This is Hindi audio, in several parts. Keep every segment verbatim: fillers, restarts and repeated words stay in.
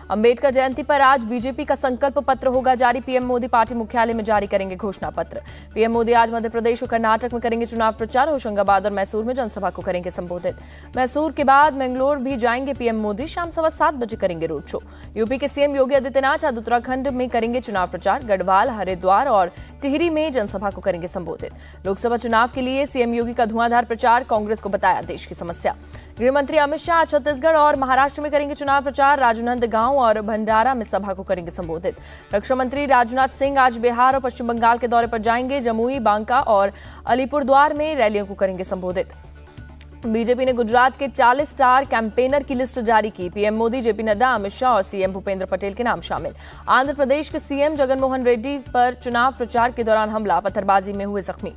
अंबेडकर जयंती पर आज बीजेपी का संकल्प पत्र होगा जारी। पीएम मोदी पार्टी मुख्यालय में जारी करेंगे घोषणा पत्र। पीएम मोदी आज मध्य प्रदेश और कर्नाटक में करेंगे चुनाव प्रचार। होशंगाबाद और मैसूर में जनसभा को करेंगे संबोधित। मैसूर के बाद मैंगलोर भी जाएंगे पीएम मोदी। शाम सवा सात बजे करेंगे रोड शो। यूपी के सीएम योगी आदित्यनाथ आज उत्तराखंड में करेंगे चुनाव प्रचार। गढ़वाल, हरिद्वार और टिहरी में जनसभा को करेंगे संबोधित। लोकसभा चुनाव के लिए सीएम योगी का धुआंधार प्रचार, कांग्रेस को बताया देश की समस्या। गृह मंत्री अमित शाह छत्तीसगढ़ और महाराष्ट्र में करेंगे चुनाव प्रचार। राजनांदगांव और भंडारा में सभा को करेंगे संबोधित। रक्षा मंत्री राजनाथ सिंह आज बिहार और पश्चिम बंगाल के दौरे पर जाएंगे। जमुई, बांका और अलीपुरद्वार में रैलियों को करेंगे संबोधित। बीजेपी ने गुजरात के चालीस स्टार कैंपेनर की लिस्ट जारी की। पीएम मोदी, जेपी नड्डा, अमित शाह और सीएम भूपेंद्र पटेल के नाम शामिल। आंध्र प्रदेश के सीएम जगनमोहन रेड्डी पर चुनाव प्रचार के दौरान हमला, पत्थरबाजी में हुए जख्मी।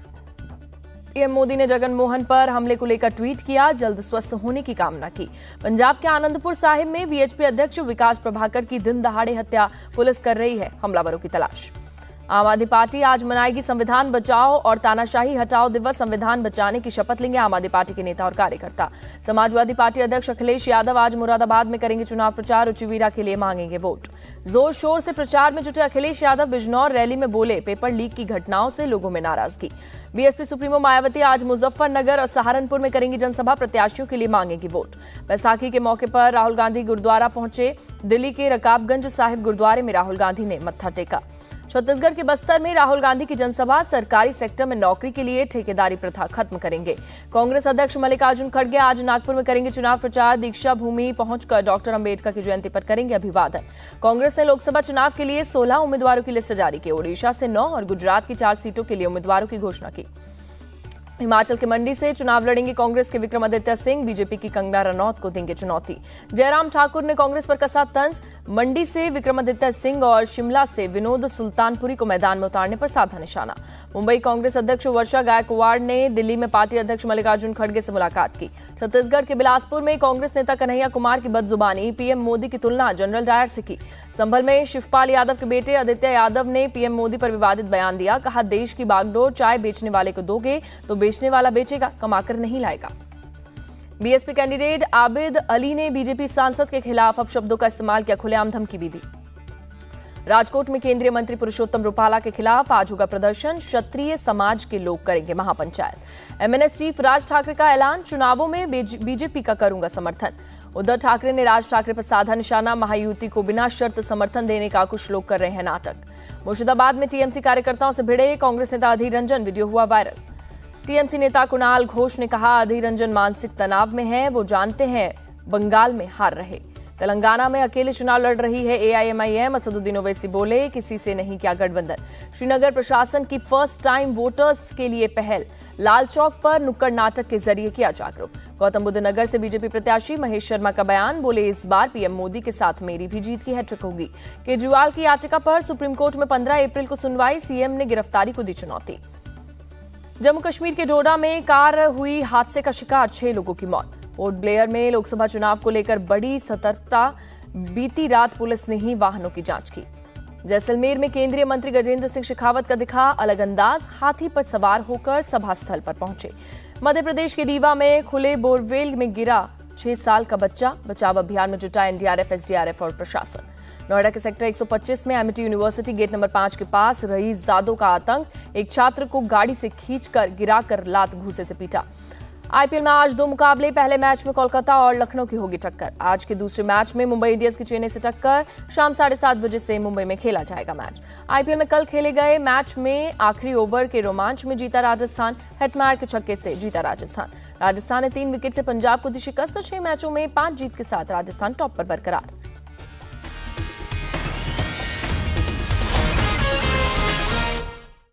पीएम मोदी ने जगनमोहन पर हमले को लेकर ट्वीट किया, जल्द स्वस्थ होने की कामना की। पंजाब के आनंदपुर साहिब में वीएचपी अध्यक्ष विकास प्रभाकर की दिन दहाड़े हत्या, पुलिस कर रही है हमलावरों की तलाश। आम आदमी पार्टी आज मनाएगी संविधान बचाओ और तानाशाही हटाओ दिवस। संविधान बचाने की शपथ लेंगे आम आदमी पार्टी के नेता और कार्यकर्ता। समाजवादी पार्टी अध्यक्ष अखिलेश यादव आज मुरादाबाद में करेंगे चुनाव प्रचार। रुचिवीरा के लिए मांगेंगे वोट। जोर शोर से प्रचार में जुटे अखिलेश यादव बिजनौर रैली में बोले, पेपर लीक की घटनाओं से लोगों में नाराजगी। बीएसपी सुप्रीमो मायावती आज मुजफ्फरनगर और सहारनपुर में करेंगी जनसभा। प्रत्याशियों के लिए मांगेगी वोट। बैसाखी के मौके पर राहुल गांधी गुरुद्वारा पहुंचे। दिल्ली के रकाबगंज साहिब गुरुद्वारे में राहुल गांधी ने मत्था टेका। छत्तीसगढ़ के बस्तर में राहुल गांधी की जनसभा। सरकारी सेक्टर में नौकरी के लिए ठेकेदारी प्रथा खत्म करेंगे। कांग्रेस अध्यक्ष मल्लिकार्जुन खड़गे आज नागपुर में करेंगे चुनाव प्रचार। दीक्षा भूमि पहुंचकर डॉक्टर अंबेडकर की जयंती पर करेंगे अभिवादन। कांग्रेस ने लोकसभा चुनाव के लिए सोलह उम्मीदवारों की लिस्ट जारी की। ओडिशा से नौ और गुजरात की चार सीटों के लिए उम्मीदवारों की घोषणा की। हिमाचल के मंडी से चुनाव लड़ेंगे कांग्रेस के विक्रमादित्य सिंह। बीजेपी की कंगना रनौत को देंगे चुनौती। जयराम ठाकुर ने कांग्रेस पर कसा तंज। मंडी से विक्रमादित्य सिंह और शिमला से विनोद सुल्तानपुरी को मैदान में उतारने पर साधा निशाना। मुंबई कांग्रेस अध्यक्ष वर्षा गायकवाड़ ने दिल्ली में पार्टी अध्यक्ष मल्लिकार्जुन खड़गे से मुलाकात की। छत्तीसगढ़ के बिलासपुर में कांग्रेस नेता कन्हैया कुमार की बदजुबानी, पीएम मोदी की तुलना जनरल डायर से की। संभल में शिवपाल यादव के बेटे आदित्य यादव ने पीएम मोदी पर विवादित बयान दिया। कहा, देश की बागडोर चाय बेचने वाले को दोगे तो बेचने वाला बेचेगा, कमाकर नहीं लाएगा। बीएसपी कैंडिडेट आबिद अली ने बीजेपी सांसद के खिलाफ अपशब्दों का इस्तेमाल किया, खुलेआम धमकी भी दी। राजकोट में केंद्रीय मंत्री पुरुषोत्तम रूपाला के खिलाफ आज होगा प्रदर्शन। क्षत्रिय समाज के लोग करेंगे महापंचायत। एमएनएस चीफ राज ठाकरे का ऐलान, चुनावों में बीजेपी का करूंगा समर्थन। उद्धव ठाकरे ने राज ठाकरे पर साधा निशाना। महायुति को बिना शर्त समर्थन देने का कुछ लोग कर रहे हैं नाटक। मुर्शिदाबाद में टीएमसी कार्यकर्ताओं से भिड़े कांग्रेस नेता अधीर रंजन, वीडियो हुआ वायरल। टीएमसी नेता कुणाल घोष ने कहा, अधीर रंजन मानसिक तनाव में है, वो जानते हैं बंगाल में हार रहे। तेलंगाना में अकेले चुनाव लड़ रही है एआईएमआईएम। असदुद्दीन ओवैसी बोले, किसी से नहीं किया गठबंधन। श्रीनगर प्रशासन की फर्स्ट टाइम वोटर्स के लिए पहल, लाल चौक पर नुक्कड़ नाटक के जरिए किया जागरूक। गौतम बुद्ध नगर से बीजेपी प्रत्याशी महेश शर्मा का बयान, बोले इस बार पीएम मोदी के साथ मेरी भी जीत की हैट्रिक होगी। केजरीवाल की याचिका पर सुप्रीम कोर्ट में पंद्रह अप्रैल को सुनवाई। सीएम ने गिरफ्तारी को दी चुनौती। जम्मू कश्मीर के डोडा में कार हुई हादसे का शिकार, छह लोगों की मौत। पोर्ट ब्लेयर में लोकसभा चुनाव को लेकर बड़ी सतर्कता। बीती रात पुलिस ने ही वाहनों की जांच की। जैसलमेर में केंद्रीय मंत्री गजेंद्र सिंह शेखावत का दिखा अलग अंदाज, हाथी पर सवार होकर सभा स्थल पर पहुंचे। मध्य प्रदेश के रीवा में खुले बोरवेल में गिरा छह साल का बच्चा, बचाव अभियान में जुटा एनडीआरएफ, एसडीआरएफ और प्रशासन। नोएडा के सेक्टर एक सौ पच्चीस में एमिटी यूनिवर्सिटी गेट नंबर पांच के पास रईस जादों का आतंक, एक छात्र को गाड़ी से खींचकर गिराकर लात घूंसे से पीटा। आईपीएल में आज दो मुकाबले, पहले मैच में कोलकाता और लखनऊ की होगी टक्कर। आज के दूसरे मैच में मुंबई इंडियंस की चेन्नई से टक्कर, शाम साढ़े सात बजे से मुंबई में खेला जाएगा मैच। आईपीएल में कल खेले गए मैच में आखिरी ओवर के रोमांच में जीता राजस्थान, हेटमायर के छक्के से जीता राजस्थान। राजस्थान ने तीन विकेट से पंजाब को दी शिकस्त। छह मैचों में पांच जीत के साथ राजस्थान टॉप पर बरकरार।